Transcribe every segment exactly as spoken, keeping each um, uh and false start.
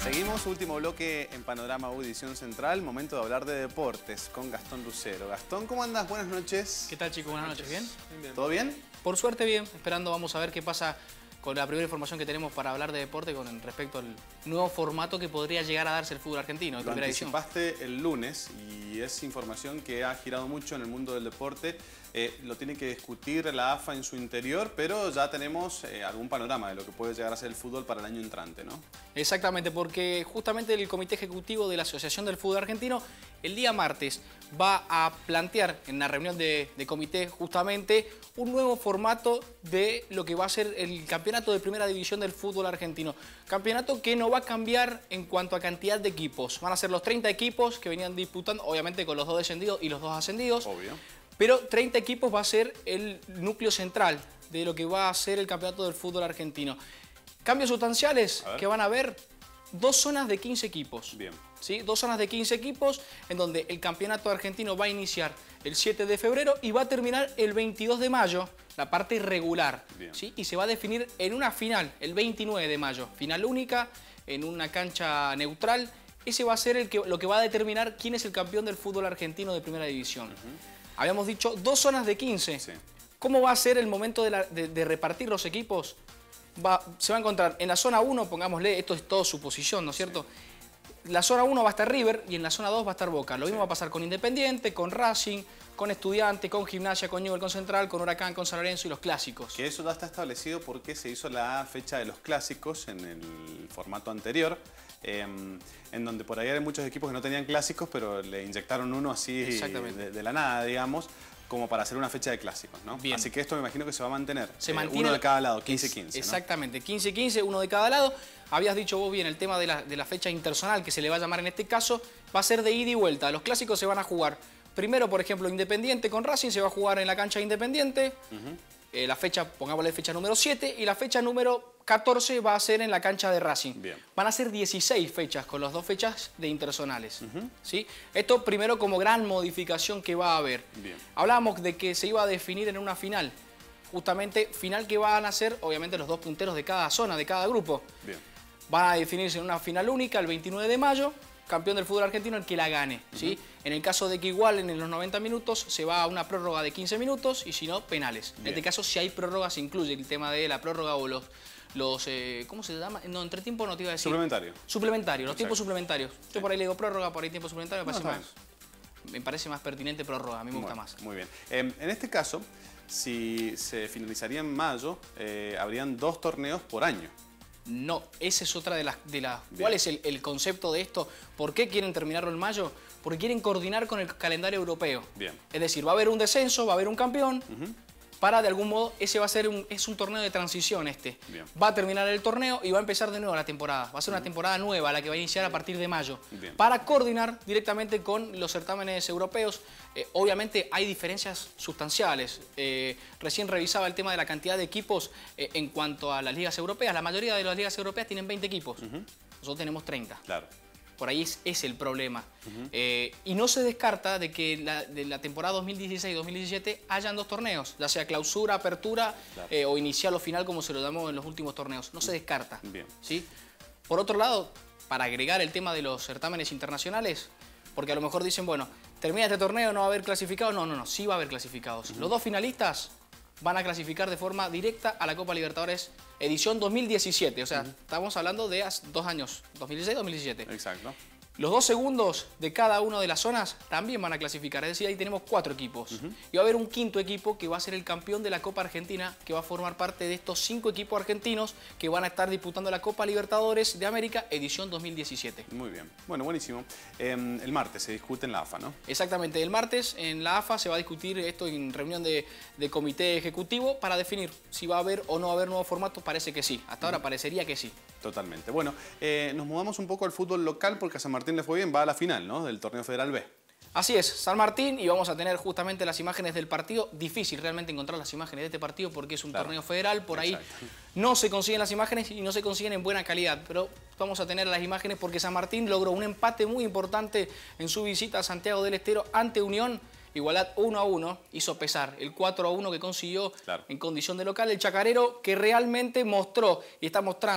Seguimos, último bloque en Panorama U, edición central. Momento de hablar de deportes con Gastón Lucero. Gastón, ¿cómo andas? Buenas noches. ¿Qué tal, chicos? Buenas noches. ¿Bien? Bien. ¿Todo bien? Por suerte, bien. Esperando, vamos a ver qué pasa con la primera información que tenemos para hablar de deporte con respecto al nuevo formato que podría llegar a darse el fútbol argentino de Lo primera edición. anticipaste el lunes y es información que ha girado mucho en el mundo del deporte. Eh, lo tiene que discutir la A F A en su interior, pero ya tenemos eh, algún panorama de lo que puede llegar a ser el fútbol para el año entrante, ¿no? Exactamente, porque justamente el Comité Ejecutivo de la Asociación del Fútbol Argentino el día martes va a plantear en la reunión de, de comité justamente un nuevo formato de lo que va a ser el campeonato de primera división del fútbol argentino. Campeonato que no va a cambiar en cuanto a cantidad de equipos. Van a ser los treinta equipos que venían disputando, obviamente con los dos descendidos y los dos ascendidos. Obvio. Pero treinta equipos va a ser el núcleo central de lo que va a ser el campeonato del fútbol argentino. Cambios sustanciales que van a haber dos zonas de quince equipos. Bien. ¿Sí? Dos zonas de quince equipos en donde el campeonato argentino va a iniciar el siete de febrero y va a terminar el veintidós de mayo, la parte regular. ¿Sí? Y se va a definir en una final, el veintinueve de mayo. Final única, en una cancha neutral. Ese va a ser el que, lo que va a determinar quién es el campeón del fútbol argentino de primera división. Uh-huh. Habíamos dicho dos zonas de quince. Sí. ¿Cómo va a ser el momento de, la, de, de repartir los equipos? Va, se va a encontrar en la zona uno, pongámosle, esto es todo suposición, ¿no es cierto? Sí. La zona uno va a estar River y en la zona dos va a estar Boca. Lo sí. mismo va a pasar con Independiente, con Racing, con Estudiante, con Gimnasia, con Newell's, con Central, con Huracán, con San Lorenzo y los clásicos. Que eso ya está establecido porque se hizo la fecha de los clásicos en el formato anterior, eh, en donde por ahí hay muchos equipos que no tenían clásicos, pero le inyectaron uno así de, de la nada, digamos, como para hacer una fecha de clásicos, ¿no? Bien. Así que esto me imagino que se va a mantener. Se eh, mantiene uno de cada lado, quince quince. Exactamente, ¿no? quince quince, uno de cada lado. Habías dicho vos bien el tema de la, de la fecha interzonal, que se le va a llamar en este caso, va a ser de ida y vuelta. Los clásicos se van a jugar primero, por ejemplo, Independiente con Racing, se va a jugar en la cancha de Independiente. Uh-huh. eh, la fecha, pongámosle fecha número siete, y la fecha número catorce va a ser en la cancha de Racing. Bien. Van a ser dieciséis fechas, con las dos fechas de interzonales. Uh-huh. ¿Sí? Esto primero como gran modificación que va a haber. Bien. Hablábamos de que se iba a definir en una final. Justamente final que van a ser, obviamente, los dos punteros de cada zona, de cada grupo. Bien. Van a definirse en una final única el veintinueve de mayo. Campeón del fútbol argentino el que la gane. Uh-huh. ¿Sí? En el caso de que igual en los noventa minutos se va a una prórroga de quince minutos y si no, penales. Bien. En este caso, si hay prórroga, se incluye el tema de la prórroga o los... los eh, ¿cómo se llama? No, entretiempo no te iba a decir. Suplementario. Suplementario, los Exacto. tiempos suplementarios. Yo sí. por ahí le digo prórroga, por ahí tiempo suplementario, me parece, no, más, me parece más pertinente prórroga, a mí me muy, gusta más. Muy bien. Eh, en este caso, si se finalizaría en mayo, eh, habrían dos torneos por año. No, esa es otra de las... De la, ¿Cuál es el, el concepto de esto? ¿Por qué quieren terminarlo en mayo? Porque quieren coordinar con el calendario europeo. Bien. Es decir, va a haber un descenso, va a haber un campeón, uh-huh. para de algún modo, ese va a ser un, es un torneo de transición este. Bien. Va a terminar el torneo y va a empezar de nuevo la temporada. Va a ser una temporada nueva, la que va a iniciar a partir de mayo. Bien. Para coordinar directamente con los certámenes europeos. Eh, obviamente hay diferencias sustanciales. Eh, recién revisaba el tema de la cantidad de equipos eh, en cuanto a las ligas europeas. La mayoría de las ligas europeas tienen veinte equipos. Uh-huh. Nosotros tenemos treinta. Claro. Por ahí es, es el problema. Uh-huh. eh, y no se descarta de que la, de la temporada dos mil dieciséis dos mil diecisiete hayan dos torneos, ya sea clausura, apertura, claro. eh, o inicial o final, como se lo llamó en los últimos torneos. No se descarta. Bien. ¿Sí? Por otro lado, para agregar el tema de los certámenes internacionales, porque a lo mejor dicen, bueno, termina este torneo, no va a haber clasificados. No, no, no, sí va a haber clasificados. Uh-huh. Los dos finalistas van a clasificar de forma directa a la Copa Libertadores edición dos mil diecisiete. O sea, uh-huh. estamos hablando de hace dos años, dos mil dieciséis dos mil diecisiete. Exacto. Los dos segundos de cada una de las zonas también van a clasificar. Es decir, ahí tenemos cuatro equipos. Uh-huh. Y va a haber un quinto equipo que va a ser el campeón de la Copa Argentina, que va a formar parte de estos cinco equipos argentinos que van a estar disputando la Copa Libertadores de América edición dos mil diecisiete. Muy bien. Bueno, buenísimo. Eh, el martes se discute en la A F A, ¿no? Exactamente. El martes en la A F A se va a discutir esto en reunión de, de comité ejecutivo para definir si va a haber o no va a haber nuevos formatos. Parece que sí. Hasta uh-huh. ahora parecería que sí. Totalmente. Bueno, eh, nos mudamos un poco al fútbol local porque a San Martín le fue bien, va a la final, ¿no?, del Torneo Federal B. Así es, San Martín, y vamos a tener justamente las imágenes del partido. Difícil realmente encontrar las imágenes de este partido porque es un claro. torneo federal, por Exacto. ahí no se consiguen las imágenes y no se consiguen en buena calidad, pero vamos a tener las imágenes porque San Martín logró un empate muy importante en su visita a Santiago del Estero ante Unión. Igualdad uno a uno, hizo pesar el cuatro a uno que consiguió claro. en condición de local el chacarero, que realmente mostró y está mostrando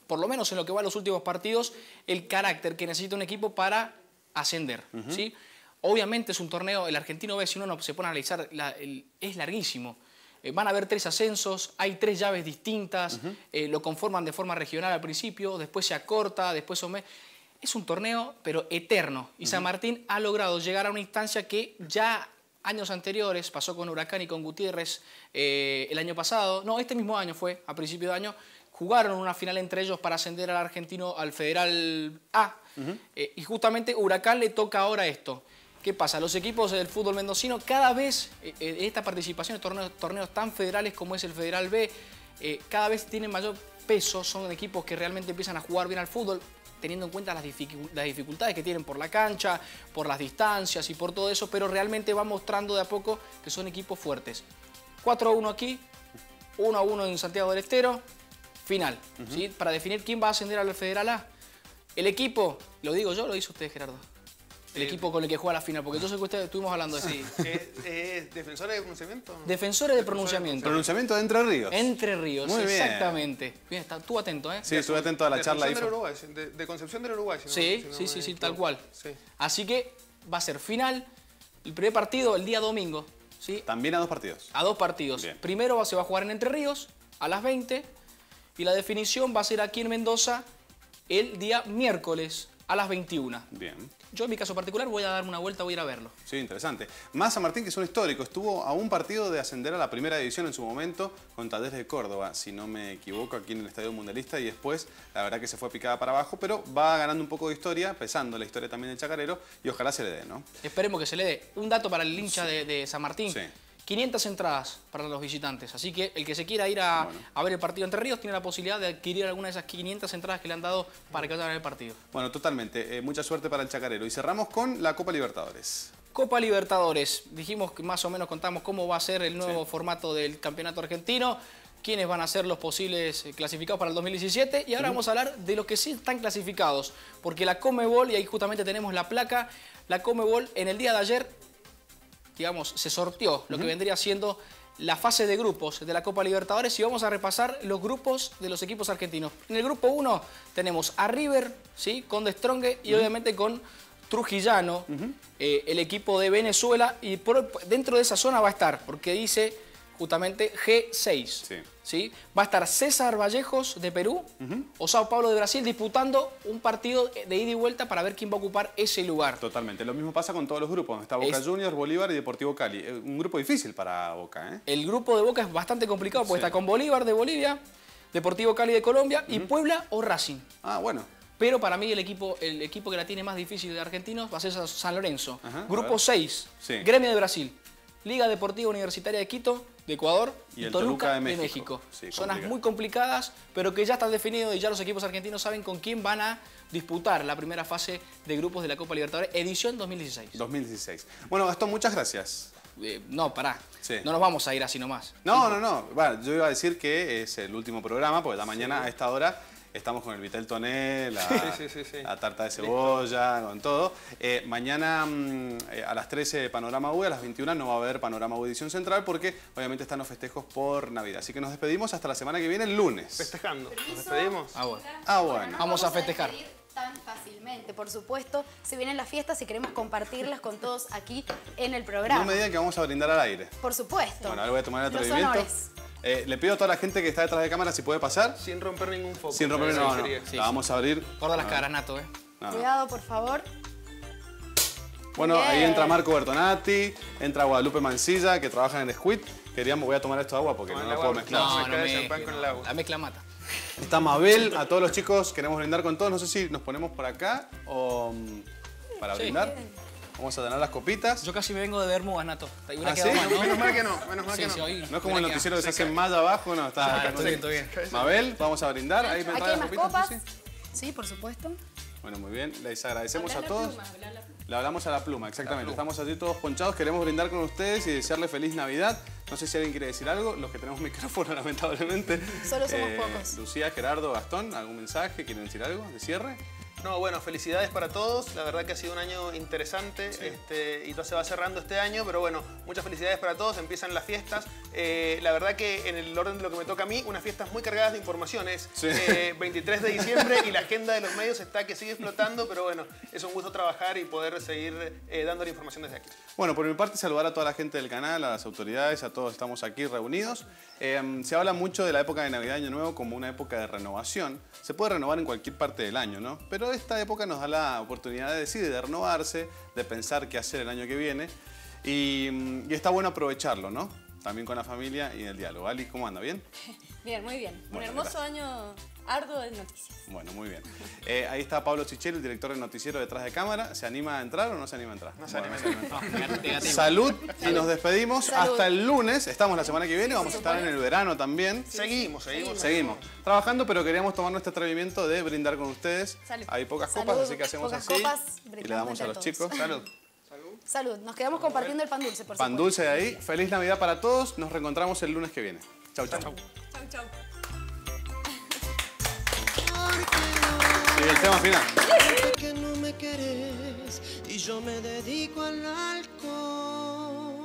por lo menos en lo que va a los últimos partidos, el carácter que necesita un equipo para ascender, uh-huh. ¿sí? Obviamente es un torneo, el Argentino B, si uno no se pone a analizar, la, el, es larguísimo. Eh, van a haber tres ascensos, hay tres llaves distintas, uh-huh. eh, lo conforman de forma regional al principio, después se acorta, después son... Es un torneo, pero eterno. Y uh-huh. San Martín ha logrado llegar a una instancia que ya años anteriores, pasó con Huracán y con Gutiérrez eh, el año pasado, no, este mismo año fue, a principio de año, jugaron una final entre ellos para ascender al Argentino al Federal A. Uh-huh. eh, y justamente Huracán le toca ahora esto. ¿Qué pasa? Los equipos del fútbol mendocino, cada vez, eh, esta participación en torneos, torneos tan federales como es el Federal B, eh, cada vez tienen mayor peso, son equipos que realmente empiezan a jugar bien al fútbol, teniendo en cuenta las, dificu las dificultades que tienen por la cancha, por las distancias y por todo eso, pero realmente va mostrando de a poco que son equipos fuertes. cuatro a uno aquí, uno a uno en Santiago del Estero, final, uh-huh. ¿sí? Para definir quién va a ascender al Federal A. El equipo, lo digo yo, lo hizo usted, Gerardo. El eh, equipo con el que juega la final, porque yo sé que ustedes estuvimos hablando de eso. Sí. ¿Es, es defensores de pronunciamiento? Defensores de pronunciamiento. Pronunciamiento de Entre Ríos. Entre Ríos, muy bien. Exactamente. Bien, está, tú atento, ¿eh? Sí, estuve atento a la de charla. Del Uruguay, de, de Concepción del Uruguay. Si sí, no, si sí, no sí, me... sí, tal cual. Sí. Así que va a ser final, el primer partido el día domingo. ¿sí? También a dos partidos. A dos partidos. Bien. Primero se va a jugar en Entre Ríos, a las veinte, y la definición va a ser aquí en Mendoza el día miércoles a las veintiuna. Bien. Yo en mi caso particular voy a darme una vuelta, voy a ir a verlo. Sí, interesante. Más San Martín, que es un histórico, estuvo a un partido de ascender a la primera división en su momento con Talleres de Córdoba, si no me equivoco, aquí en el Estadio Mundialista, y después la verdad que se fue picada para abajo, pero va ganando un poco de historia, pesando la historia también del Chacarero, y ojalá se le dé, ¿no? Esperemos que se le dé. Un dato para el hincha sí. de, de San Martín. Sí. quinientas entradas para los visitantes, así que el que se quiera ir a, bueno. a ver el partido Entre Ríos tiene la posibilidad de adquirir alguna de esas quinientas entradas que le han dado para que vayan a ver el partido. Bueno, totalmente. Eh, mucha suerte para el Chacarero. Y cerramos con la Copa Libertadores. Copa Libertadores. Dijimos que más o menos contamos cómo va a ser el nuevo sí. formato del campeonato argentino, quiénes van a ser los posibles clasificados para el dos mil diecisiete y ahora uh-huh. vamos a hablar de los que sí están clasificados, porque la Conmebol, y ahí justamente tenemos la placa, la Conmebol en el día de ayer digamos, se sorteó lo uh-huh. que vendría siendo la fase de grupos de la Copa Libertadores y vamos a repasar los grupos de los equipos argentinos. En el grupo uno tenemos a River, ¿sí? con De Stronghe y uh-huh. obviamente con Trujillano, uh-huh. eh, el equipo de Venezuela, y por, dentro de esa zona va a estar, porque dice justamente G seis. Sí. ¿sí? Va a estar César Vallejos de Perú uh-huh. o Sao Paulo de Brasil disputando un partido de ida y vuelta para ver quién va a ocupar ese lugar. Totalmente. Lo mismo pasa con todos los grupos. Está Boca es... Juniors, Bolívar y Deportivo Cali. Un grupo difícil para Boca, ¿eh? El grupo de Boca es bastante complicado porque sí. está con Bolívar de Bolivia, Deportivo Cali de Colombia uh-huh. y Puebla o Racing. Ah, bueno. Pero para mí el equipo, el equipo que la tiene más difícil de argentinos va a ser San Lorenzo. Ajá, grupo seis, sí. Gremio de Brasil, Liga Deportiva Universitaria de Quito, de Ecuador, y, y el Toluca, Toluca de México. De México. Sí, zonas muy complicadas, pero que ya están definidos y ya los equipos argentinos saben con quién van a disputar la primera fase de grupos de la Copa Libertadores, edición dos mil dieciséis. dos mil dieciséis. Bueno, Gastón, muchas gracias. Eh, no, pará. Sí. No nos vamos a ir así nomás. No, no, no. Bueno, yo iba a decir que es el último programa, porque la mañana sí. a esta hora estamos con el Vitel Toné, la, sí, sí, sí. la tarta de cebolla, listo. Con todo. Eh, mañana mm, a las trece Panorama U, a las veintiuna no va a haber Panorama U edición central porque obviamente están los festejos por Navidad. Así que nos despedimos hasta la semana que viene, el lunes. Festejando. ¿Nos despedimos? Ah, bueno. Ah, bueno. No vamos a festejar. Tan fácilmente, por supuesto, se vienen las fiestas y queremos compartirlas con todos aquí en el programa. No me digan que vamos a brindar al aire. Por supuesto. Bueno, ahora voy a tomar el atrevimiento. Eh, le pido a toda la gente que está detrás de cámara si puede pasar. Sin romper ningún foco. Sin romper ningún foco. No, no. Sí, la vamos a abrir. Guarda las caras, Nato, eh. No, no. Cuidado, por favor. Bueno, bien. Ahí entra Marco Bertonati, entra Guadalupe Mancilla, que trabaja en el Squid. Queríamos, voy a tomar esto de agua porque no, no lo puedo mezclar. No, no, me, con el agua. La mezcla mata. Está Mabel, a todos los chicos queremos brindar con todos. No sé si nos ponemos por acá o para sí. brindar. Vamos a tener las copitas. Yo casi me vengo de Bermudas, Nato. ¿Ah, sí? mal, ¿no? Menos mal que no, menos mal sí, que no. Sí, hoy, no es como el noticiero que se hace más abajo, no, está acá. Todo bien, todo bien. Mabel, vamos a brindar. Ahí me Aquí trae hay las más copitas. copas. Sí, por supuesto. Bueno, muy bien. Les agradecemos hablar a todos. Pluma, hablar la pluma. Le hablamos a la pluma, exactamente. La pluma. Estamos allí todos ponchados. Queremos brindar con ustedes y desearles feliz Navidad. No sé si alguien quiere decir algo. Los que tenemos micrófono, lamentablemente. Solo somos eh, pocos. Lucía, Gerardo, Gastón, ¿algún mensaje? ¿Quieren decir algo de cierre? No, bueno, felicidades para todos. La verdad que ha sido un año interesante, sí. este, y todo se va cerrando este año, pero bueno, muchas felicidades para todos. Empiezan las fiestas. Eh, la verdad que en el orden de lo que me toca a mí, unas fiestas muy cargadas de informaciones. Sí. Eh, veintitrés de diciembre y la agenda de los medios está que sigue explotando, pero bueno, es un gusto trabajar y poder seguir eh, dando la información desde aquí. Bueno, por mi parte, saludar a toda la gente del canal, a las autoridades, a todos estamos aquí reunidos. Eh, se habla mucho de la época de Navidad y Año Nuevo como una época de renovación. Se puede renovar en cualquier parte del año, ¿no? Pero esta época nos da la oportunidad de decidir, de renovarse, de pensar qué hacer el año que viene. Y, y está bueno aprovecharlo, ¿no? También con la familia y el diálogo. Ali, ¿cómo anda? ¿Bien? Bien, muy bien. Bueno, un hermoso gracias. año arduo de noticias. Bueno, muy bien. Eh, ahí está Pablo Chichel, el director del noticiero detrás de cámara. ¿Se anima a entrar o no se anima a entrar? No se bueno, anima a entrar. Salud y nos despedimos. Salud. Hasta el lunes. Estamos la semana que viene. Vamos a estar en el verano también. Sí, seguimos, seguimos. Seguimos. Trabajando, pero queríamos tomar nuestro atrevimiento de brindar con ustedes. Salud. Hay pocas Salud, copas, así que hacemos pocas así. copas, Y le brindamos damos a entre los todos. chicos. Salud. Salud. Nos quedamos compartiendo el pan dulce, por Pan supuesto. dulce de ahí. Feliz Navidad para todos. Nos reencontramos el lunes que viene. Chau, chau. Chau, chau. Y el tema final. Que no me querés y yo me dedico al alcohol.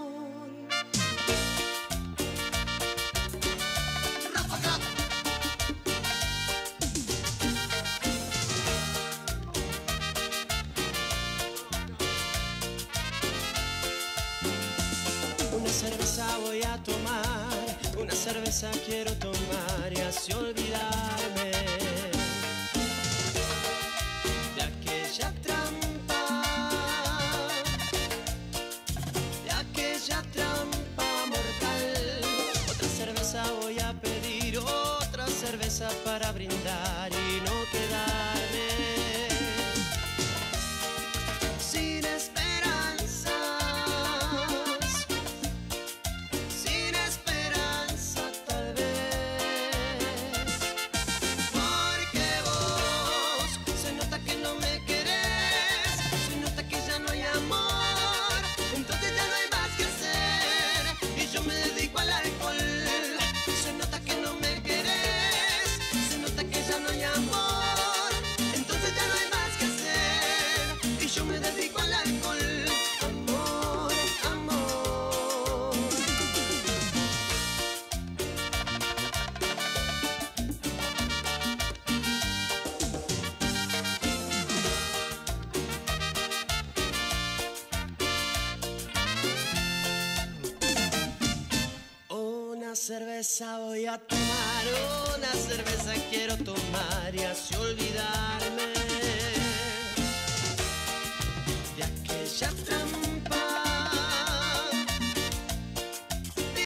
Una cerveza voy a tomar, una cerveza quiero tomar y así olvidarme de aquella trampa, de aquella trampa mortal. Otra cerveza voy a pedir, otra cerveza para brindar y no quedarme sin esperanzas, sin esperanza tal vez, porque vos se nota que no me querés, se nota que ya no hay amor, entonces ya no hay más que hacer y yo me dedico al alcohol. Se nota que no me querés, se nota que ya no hay amor, entonces ya no hay más que hacer y yo me dedico al alcohol. Amor, amor. Una cerveza voy a tomar, una cerveza quiero tomar y así olvidarme de aquella trampa,